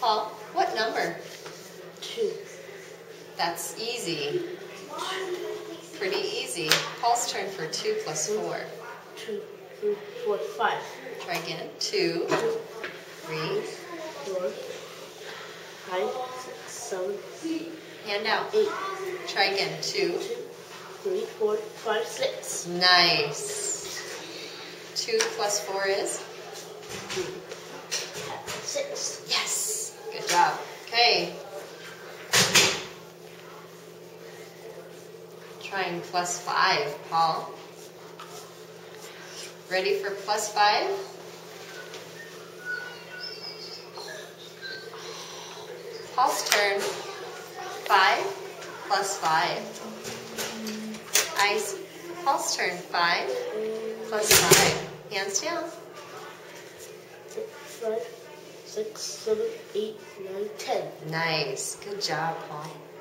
Paul, what number? 2. That's easy. Pretty easy. Paul's turn for 2 plus 4. 2, 3, 4, 5. Try again. 2, 3, 4, 5, 6, 7, hand out. 8. Try again. 2, 3, 4, 5, 6. nice. 2 plus 4 is? 6. Yes. Good job. Okay. Trying plus 5, Paul. Ready for plus 5? Paul's turn. 5 plus 5. Paul's turn. 5 plus 5. Hands down. 5, 6, 7, 8, 9, 10. Nice. Good job, Paul.